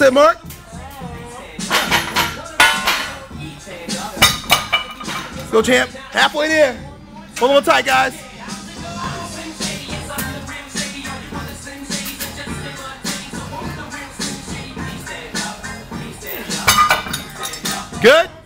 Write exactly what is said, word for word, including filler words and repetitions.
it, Mark. Let's go, champ. Halfway there. Hold on tight, guys. Good?